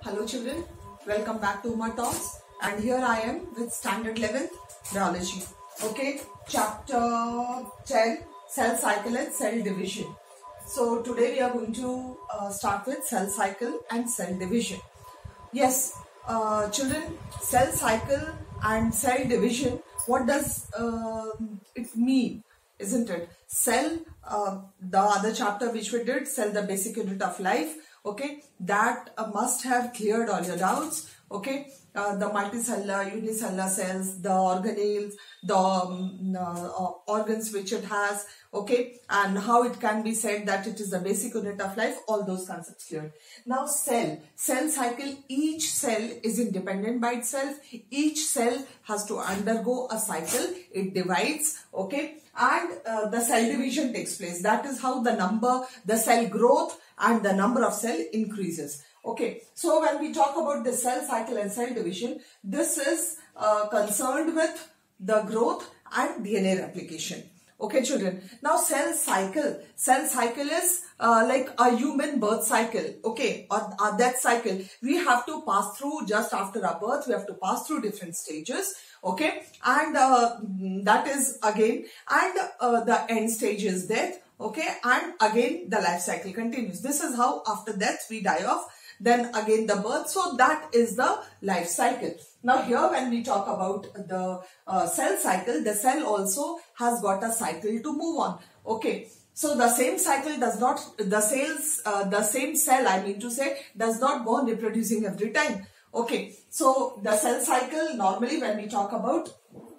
Hello children, welcome back to Uma Talks, and here I am with standard 11th biology. Okay, chapter 10, cell cycle and cell division. So today we are going to start with cell cycle and cell division. Yes, children, cell cycle and cell division, what does it mean? Isn't it? Cell, the other chapter which we did, cell the basic unit of life. Okay, that must have cleared all your doubts. Okay, the multicellular, unicellular cells, the organelles, the organs which it has, okay, and how it can be said that it is the basic unit of life, all those concepts cleared. Now cell cycle, each cell is independent by itself. Each cell has to undergo a cycle. It divides, okay, and the cell division takes place. That is how the cell growth and the number of cell increases. Okay, so when we talk about the cell cycle and cell division, this is concerned with the growth and DNA replication. Okay children, now cell cycle is like a human birth cycle, okay, or death cycle. We have to pass through, just after our birth, we have to pass through different stages, okay, and that is again, and the end stage is death, okay, and again the life cycle continues. This is how after death we die off, then again the birth. So that is the life cycle. Now here when we talk about the cell cycle, the cell also has got a cycle to move on. Okay, so the same cycle does not, the same cell, I mean to say, does not go on reproducing every time. Okay, so the cell cycle, normally when we talk about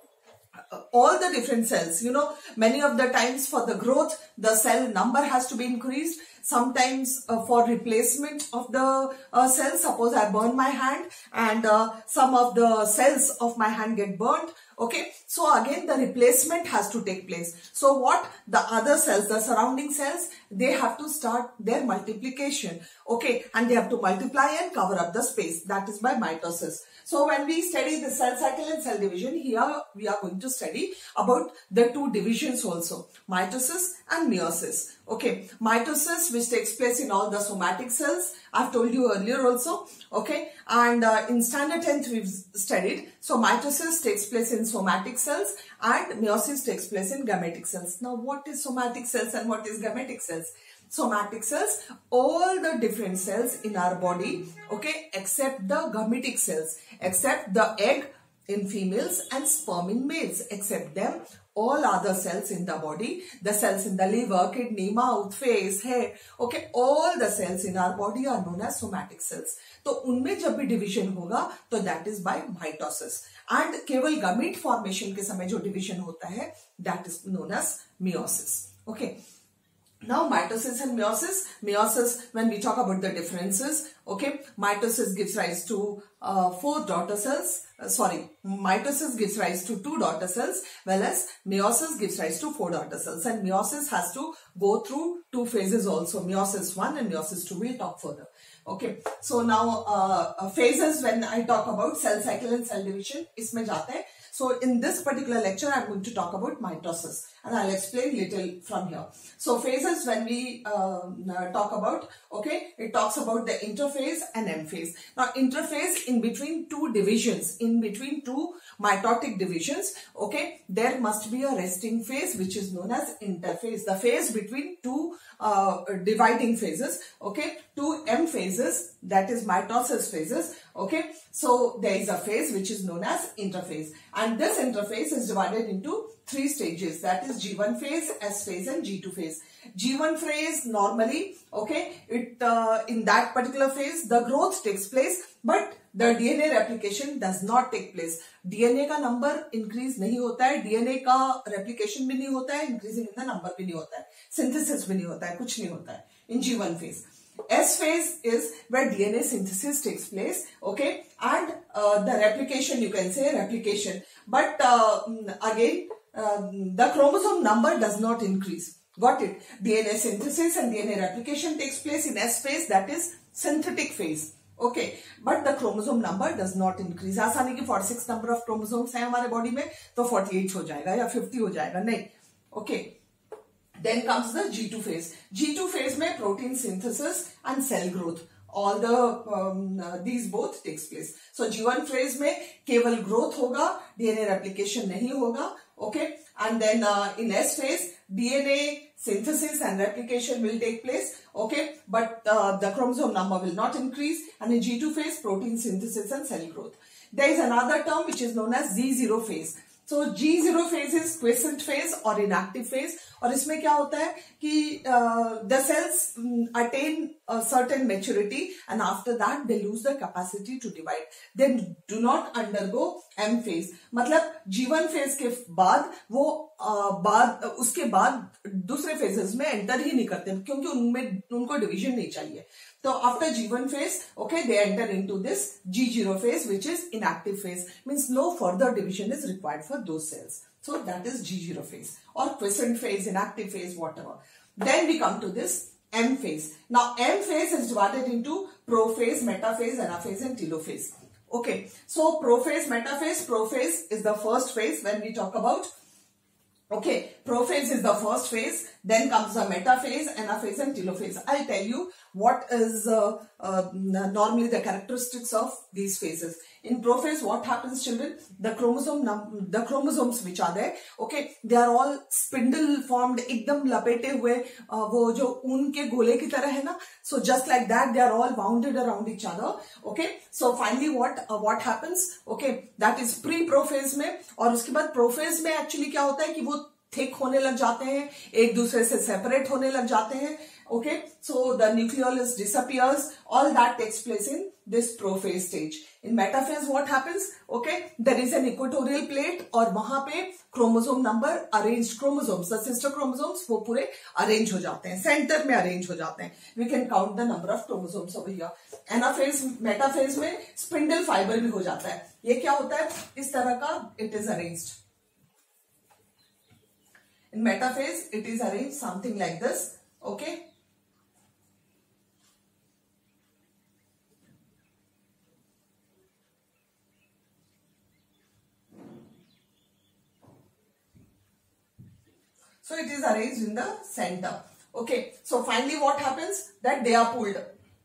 all the different cells, you know, many of the times for the growth, the cell number has to be increased. Sometimes for replacement of the cells, suppose I burn my hand and some of the cells of my hand get burnt. Okay, so again the replacement has to take place. So what the other cells, the surrounding cells, they have to start their multiplication. Okay, and they have to multiply and cover up the space. That is by mitosis. So when we study the cell cycle and cell division, here we are going to study about the two divisions also, mitosis and meiosis. Okay, mitosis which takes place in all the somatic cells, I've told you earlier also, okay, and in standard 10th we've studied. So mitosis takes place in somatic cells and meiosis takes place in gametic cells. Now what is somatic cells and what is gametic cells? Somatic cells, all the different cells in our body, okay, except the gametic cells, except the egg in females and sperm in males. Except them, all other cells in the body, the cells in the liver, kidney, mouth, face, hair, okay, all the cells in our body are known as somatic cells. तो उनमें जब भी division होगा तो that is by mitosis, and केवल gamete formation के समय जो डिवीजन होता है that is known as meiosis. Okay, now mitosis and meiosis, when we talk about the differences, okay, mitosis gives rise to 4 daughter cells, mitosis gives rise to 2 daughter cells, whereas meiosis gives rise to 4 daughter cells, and meiosis has to go through 2 phases also, meiosis 1 and meiosis 2. We'll talk further. Okay, so now phases when I talk about cell cycle and cell division, इसमें जाते हैं. So in this particular lecture, I'm going to talk about mitosis and I'll explain little from here. So phases when we talk about, okay, it talks about the interphase and M phase. Now interphase, in between 2 divisions, in between 2 mitotic divisions, okay, there must be a resting phase which is known as interphase. The phase between 2 dividing phases, okay, 2 M phases, that is mitosis phases, okay. So there is a phase which is known as interphase, and this interphase is divided into 3 stages, that is G1 phase, S phase and G2 phase. G1 phase normally, okay, it in that particular phase the growth takes place, but the DNA replication does not take place. DNA का number increase नहीं होता है, DNA का replication भी नहीं होता है, increasing in the number भी नहीं होता है, synthesis भी नहीं होता है, कुछ नहीं होता है in G1 phase. S phase is where DNA synthesis takes place, okay, and the replication, you can say replication, but again the chromosome number does not increase. Got it? DNA synthesis and DNA replication takes place in S phase, that is synthetic phase. Okay, but the chromosome number does not increase. ऐसा नहीं कि 46 number of chromosomes हैं हमारे body में तो 48 हो जाएगा या 50 हो जाएगा, नहीं. Okay, Then comes the G2 phase. G2 phase में protein synthesis and cell growth. all the these both takes place. So G1 phase में केवल growth होगा, DNA replication नहीं होगा. Okay, and then in S phase DNA synthesis and replication will take place. Okay, but the chromosome number will not increase. And in G2 phase, protein synthesis and cell growth. There is another term which is known as Z0 phase. So G0 phase is quiescent phase or inactive phase. और इसमें क्या होता है कि the cells attain a certain maturity and after that they lose the capacity to divide. They do not undergo M phase. मतलब G1 phase के बाद वो उसके बाद दूसरे phases में enter ही नहीं करते क्योंकि उनमें उनको division नहीं चाहिए. So after G1 phase, okay, they enter into this G0 phase, which is inactive phase. Means no further division is required for those cells. So that is G0 phase or quiescent phase, inactive phase, whatever. Then we come to this M phase. Now M phase is divided into prophase, metaphase, anaphase and telophase. Okay, so prophase, metaphase, prophase is the first phase when we talk about. Okay, prophase is the first phase, then comes the metaphase, anaphase and telophase. I'll tell you what is normally the characteristics of these phases. In prophase, what happens, children? The chromosomes which are there, okay, they are all spindle formed, एकदम लपेटे हुए वो जो ऊन के गोले की तरह है ना. So just like that, they are all bounded around each other. Okay, so finally what happens? Okay, that is pre-prophase में. और उसके बाद prophase में actually क्या होता है कि वो थिक होने लग जाते हैं, एक दूसरे से सेपरेट होने लग जाते हैं. Okay, so the nucleolus disappears. All that takes place in this prophase stage. In metaphase what happens? Okay, there is an equatorial plate और वहां पे chromosome number arranged chromosomes, the sister chromosomes वो पूरे arrange हो जाते हैं, center में arrange हो जाते हैं. We can count the number of chromosomes over here. Anaphase, metaphase में spindle fiber भी हो जाता है. ये क्या होता है? इस तरह का it is arranged. In metaphase it is arranged something like this. Okay. So it is arranged in the center. Okay. So finally what happens? That they are pulled.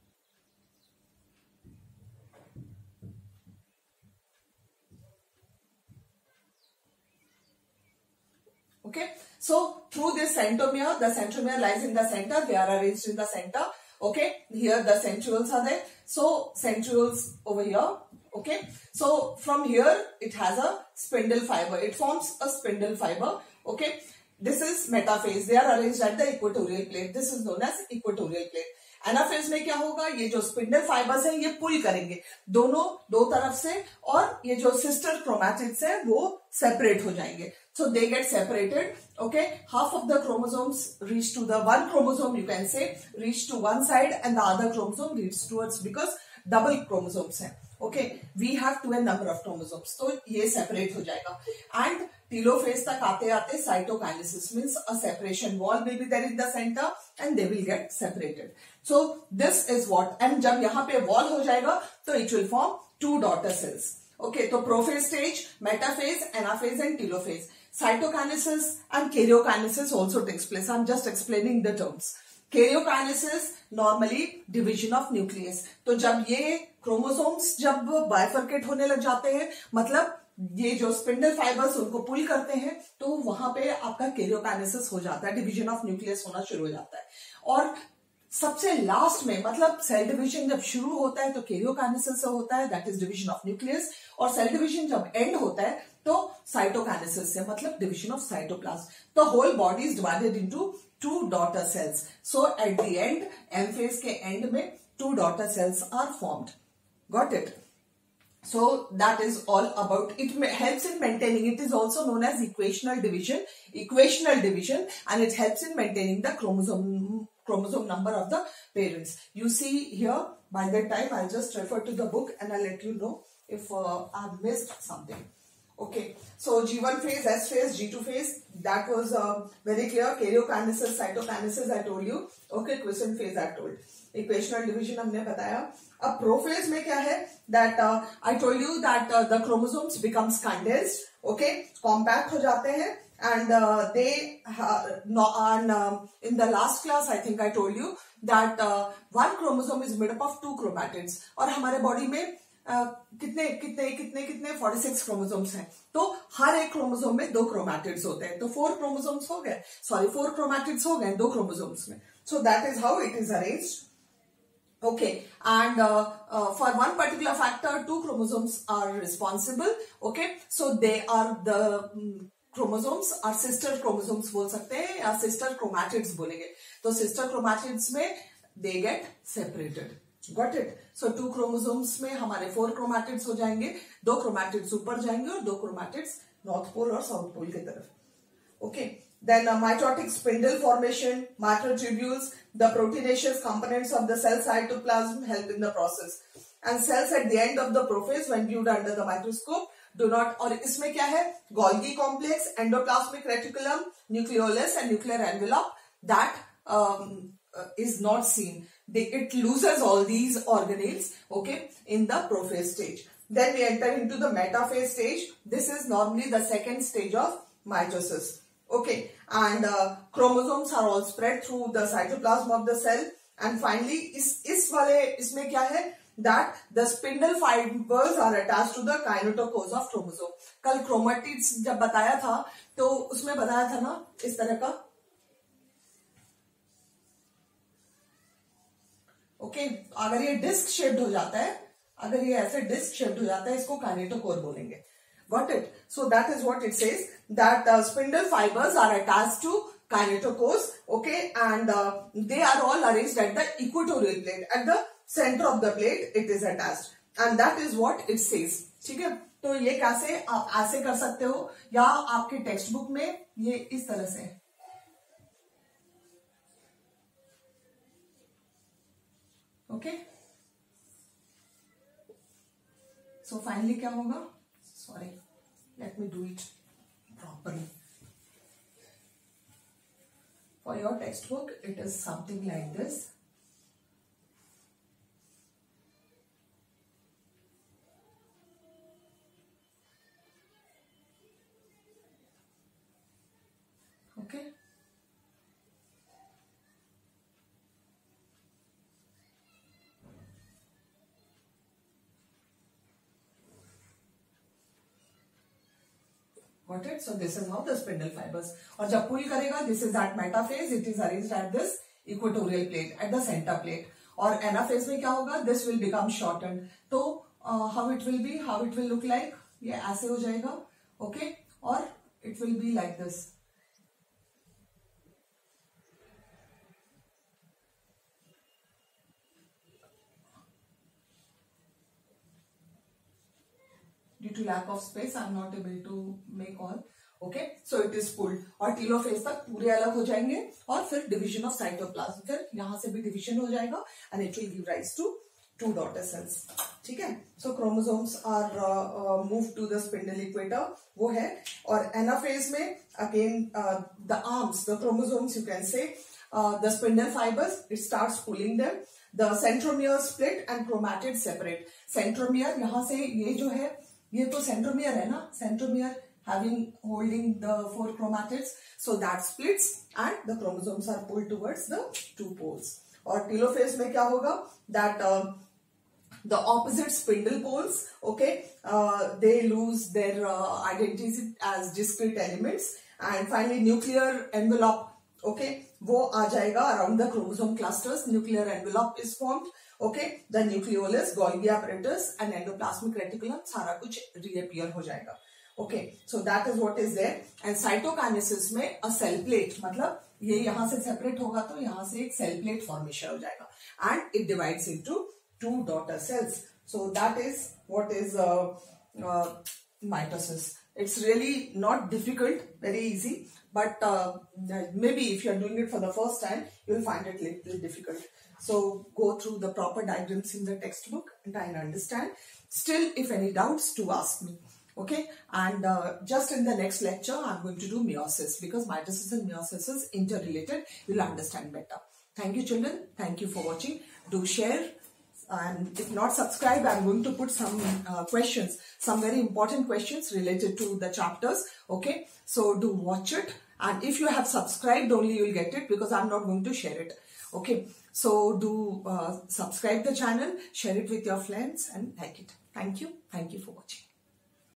Okay. So through this centromere, the centromere lies in the center. They are arranged in the center. Okay. Here the centrioles are there. So centrioles over here. Okay. So from here it has a spindle fiber. It forms a spindle fiber. Okay. This is metaphase. They are arranged at the equatorial plate. This is known as equatorial plate. Anaphase में क्या होगा? ये जो spindle fibres हैं ये पुल करेंगे दोनों दो तरफ से और ये जो सिस्टर क्रोमैटिड्स हैं वो सेपरेट हो जाएंगे. So they get separated. Okay, half of the chromosomes reach to the one chromosome, you can say, reach to one side and the other chromosome reaches towards, because double chromosomes हैं. Okay, we have 12 number of chromosomes. तो ये separate हो जाएगा. And telophase तक आते आते cytokinesis means a separation wall will be there in the center and they will get separated. So this is what, and जब यहाँ पे wall हो जाएगा तो it will form two daughter cells. Okay, तो prophase stage, metaphase, anaphase and telophase. Cytokinesis and karyokinesis also takes place. I'm just explaining the terms. Karyokinesis normally division of nucleus. तो जब ये क्रोमोसोम्स जब bifurcate होने लग जाते हैं, मतलब ये जो स्पिंडल फाइबर्स उनको पुल करते हैं, तो वहां पे आपका कैरियोकाइनेसिस हो जाता है, डिवीजन ऑफ न्यूक्लियस होना शुरू हो जाता है. और सबसे लास्ट में मतलब सेल डिवीजन जब शुरू होता है तो कैरियोकाइनेसिस से होता है, that is division of nucleus. और सेल डिवीजन जब एंड होता है तो साइटोकाइनेसिस से, मतलब division of cytoplasm. The whole body is divided into two daughter cells. So at the end, M phase के end में two daughter cells are formed. Got it? So that is all about it. Helps in maintaining. It is also known as equational division. Equational division, and it helps in maintaining the chromosome number of the parents. You see here. By that time, I'll just refer to the book and I'll let you know if I've missed something. Okay, so G1 phase, S phase, G2 phase, that was very clear. Karyokinesis, cytokinesis, I told you. Okay, quiescent phase, I told. Equational division हमने बताया. अब prophase में क्या है? That I told you that the chromosomes becomes condensed. Okay, compact हो जाते हैं and in the last class I think I told you that one chromosome is made up of 2 chromatids, और हमारे बॉडी में कितने कितने कितने कितने 46 क्रोमोसोम्स हैं, तो हर एक क्रोमोसोम में 2 क्रोमैटिड्स होते हैं, तो 4 क्रोमोसोम्स हो गए, 4 क्रोमैटिड्स हो गए 2 क्रोमोसोम्स में. So that is how it is arranged. Okay, and for one particular factor, 2 chromosomes are responsible. Okay, so they are the chromosomes are sister chromosomes बोल सकते हैं या sister chromatids बोलेंगे. तो sister chromatids में they get separated. Got it? So 2 chromosomes में हमारे 4 chromatids हो जाएंगे, 2 chromatids ऊपर जाएंगे और 2 chromatids north pole और south pole की तरफ. Okay. Then mitotic spindle formation, microtubules, the proteinaceous components of the cell cytoplasm help in the process. And cells at the end of the prophase, when viewed under the microscope, do not. और इसमें क्या है? Golgi complex, endoplasmic reticulum, nucleolus, and nuclear envelope that is not seen. It loses all these organelles. Okay, in the prophase stage. Then we enter into the metaphase stage. This is normally the second stage of mitosis. Okay, and chromosomes are all spread through the cytoplasm of the cell, and finally इस वाले इसमें क्या है that the spindle fibers are attached to the kinetochores of chromosome. कल chromatids जब बताया था तो उसमें बताया था ना इस तरह का. Okay, अगर ये डिस्क शेप्ड हो जाता है, अगर ये ऐसे डिस्क शेप्ड हो जाता है, इसको काइनेटोकोर बोलेंगे. Got it? So that is what it says, that spindle fibers are attached to kinetochores. Okay, and they are all arranged at the equatorial plate. At the center of the plate, it is attached, and that is what it says. ठीक है, तो ये कैसे आप ऐसे कर सकते हो, या आपके टेक्स्ट बुक में ये इस तरह से. ओके, सो फाइनली क्या होगा? Sorry, let me do it properly. For your textbook, it is something like this. Okay. Got it? So this is how the spindle fibers. और जब pull करेगा, this is at metaphase. It is arranged at this equatorial plate, at the center plate. और anaphase में क्या होगा? This will become shortened. तो how it will be? How it will look like? ये ऐसे हो जाएगा. Okay? और it will be like this. Due to lack of space, I am not able to make all. Okay, so it is pulled और telophase तक पूरे अलग हो जाएंगे, और फिर डिवीजन ऑफ साइटोप्लाज्म, फिर यहाँ से भी डिवीजन हो जाएगा, and it will give rise to 2 daughter cells. ठीक है, so chromosomes are moved to the spindle equator, वो है. और एनाफेज में again the arms, the chromosomes you can say, the spindle fibers, it starts pulling them. The centromere split and chromatids separate. Centromere यहाँ से ये जो है, ये तो सेंट्रोमियर है ना, centromere having holding the 4 chromatids, so that splits and the chromosomes are pulled towards the 2 poles. और टेलोफेज में क्या होगा, that the opposite spindle poles, okay, they lose their identity as discrete elements, and finally nuclear envelope, okay, वो आ जाएगा around the chromosome clusters. Nuclear envelope is formed. Okay, the nucleolus, Golgi apparatus, and endoplasmic reticulum, सारा कुछ reappear हो जाएगा. Okay, so that is what is there. And cytokinesis में a cell plate, मतलब ये यहाँ से separate होगा तो यहाँ से एक cell plate formation हो जाएगा, and it divides into 2 daughter cells. So that is what is mitosis. It's really not difficult, very easy, but maybe if you are doing it for the first time, you will find it little difficult. So go through the proper diagrams in the textbook and try and understand. Still, if any doubts, to ask me. Okay, and just in the next lecture, I'm going to do meiosis, because mitosis and meiosis is interrelated. You'll understand better. Thank you, children. Thank you for watching. Do share, And if not subscribed, I'm going to put some questions, some very important questions related to the chapters. Okay, so do watch it, and if you have subscribed only you'll get it, because I'm not going to share it. Okay, so do subscribe the channel, share it with your friends and like it. Thank you for watching.